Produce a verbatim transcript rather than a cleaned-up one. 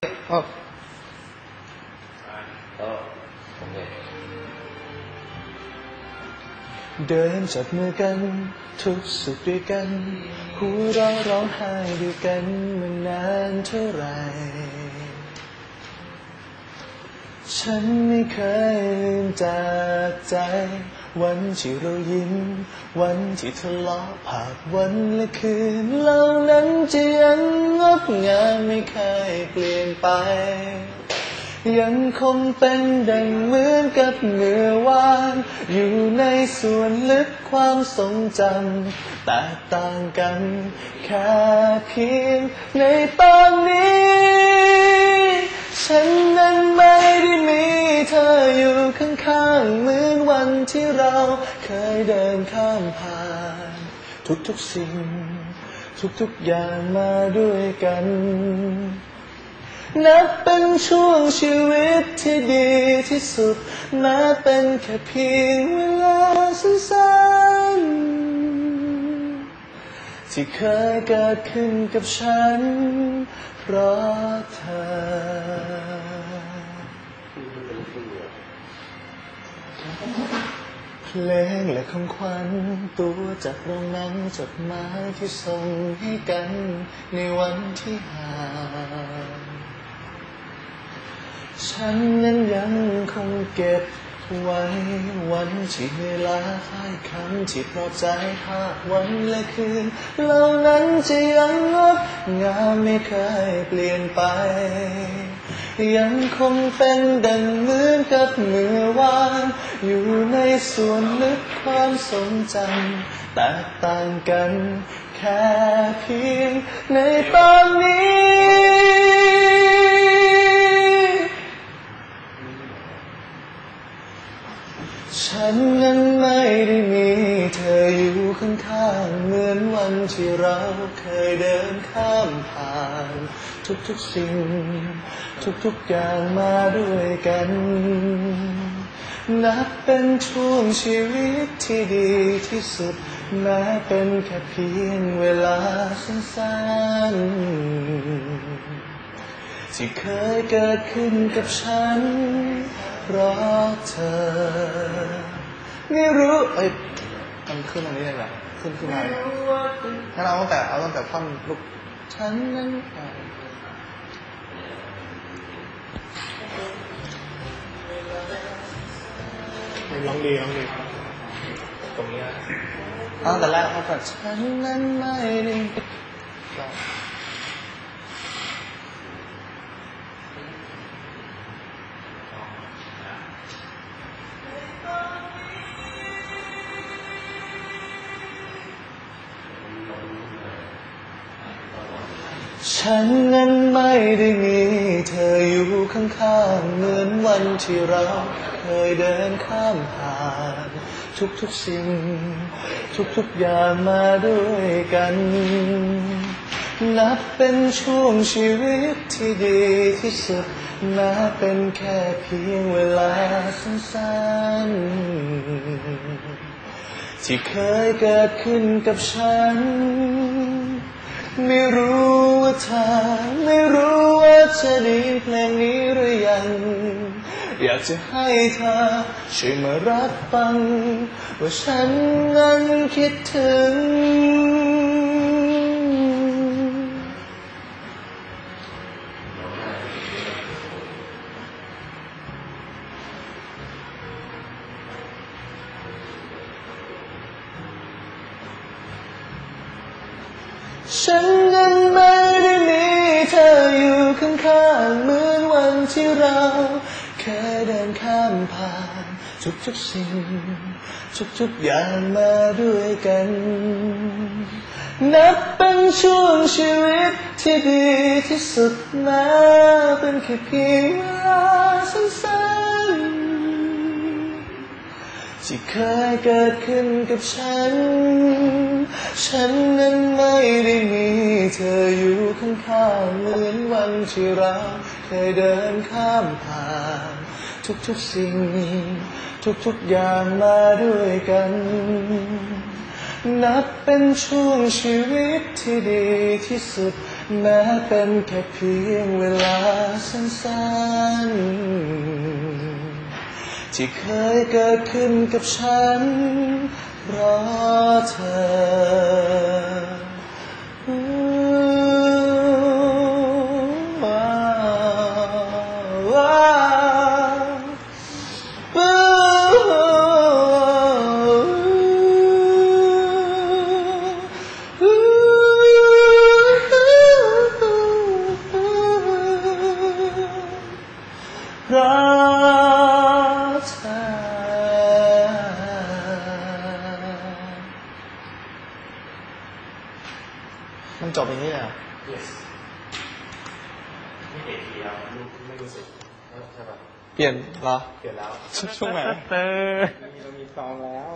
อ๋อเดินจับมือกันทุกสุขด้วยกันหัวเราะร้องไห้ด้วยกันมานานเท่าไรฉันไม่เคยลืมจากใจวันที่เรายิ้มวันที่ทะเลาะภาพวันและคืนเหล่านั้นจะยังงดงามไม่เคยเปลี่ยนไปยังคงเป็นดังเหมือนกับเมื่อวานอยู่ในส่วนลึกความทรงจำแตกต่างกันแค่เพียงในตอนนี้ฉันนั้นไม่ได้มีเธออยู่ข้างๆเหมือนวันที่เราเคยเดินข้ามผ่านทุกๆสิ่งทุกๆอย่างมาด้วยกันนับเป็นช่วงชีวิตที่ดีที่สุดแม้เป็นแค่เพียงเวลาสั้นๆที่เคยเกิดขึ้นกับฉันเพราะเธอเพลงและของขวัญตัวจากโรงหนังจดหมายที่ส่งให้กันในวันที่ห่างฉันนั้นยังคงเก็บไว้วันที่เวลาให้คำที่ปลอบใจภาพวันและคืนเหล่านั้นจะยังงดงามไม่เคยเปลี่ยนไปยังคงเป็นดังเหมือนกับเมื่อวานอยู่ในส่วนลึกความทรงจำแตกต่างกันแค่เพียงในตอนนี้ฉันนั้นไม่ได้มีเธออยู่ข้างๆเหมือนวันที่เราเคยเดินข้ามผ่านทุกๆสิ่งทุกๆอย่างมาด้วยกันนับเป็นช่วงชีวิตที่ดีที่สุดแม้เป็นแค่เพียงเวลาสั้นๆที่เคยเกิดขึ้นกับฉันเพราะเธอไม่รู้เอ้ยมันขึ้นอันนี้เลยเหรอขึ้นขึ้นมางั้นเอาตั้งแต่เอาตั้งแต่ท่อนลุกฉันนั้นร้องดีร้องดีตรงนี้เอาแต่แรกเอาแต่ฉันนั้นไม่ได้ฉันนั้นไม่ได้มีเธออยู่ข้างๆเหมือนวันที่เราเคยเดินข้ามผ่านทุกๆสิ่งทุกๆอย่างมาด้วยกันนับเป็นช่วงชีวิตที่ดีที่สุดแม้เป็นแค่เพียงเวลาสั้นๆที่เคยเกิดขึ้นกับฉันไม่รู้ว่าเธอไม่รู้ว่าจะได้ยินเพลงนี้หรือยังอยากจะให้เธอช่วยมารับฟังว่าฉันนั้นคิดถึงฉันนั้นไม่ได้มีเธออยู่ข้างๆเหมือนวันที่เราเคยเดินข้ามผ่านทุกๆสิ่งทุกๆอย่างมาด้วยกันนับเป็นช่วงชีวิตที่ดีที่สุดแม้เป็นแค่เพียงเวลาสั้นๆที่เคยเกิดขึ้นกับฉันฉันนั้นไม่ได้มีเธออยู่ข้างๆเหมือนวันที่เราเคยเดินข้ามผ่านทุกๆสิ่งทุกๆอย่างมาด้วยกันนับเป็นช่วงชีวิตที่ดีที่สุดแม้เป็นแค่เพียงเวลาสั้นๆที่เคยเกิดขึ้นกับฉันเพราะเธอว้าวว้าวเพราะเธอมันจบอย่างนี้เหรอ yes ไม่เห็นทีแล้วไม่รู้สึกใช่ป่ะเปลี่ยนเหรอเปลี่ยนแล้วช่วงไหนเรามีซ้อมแล้ว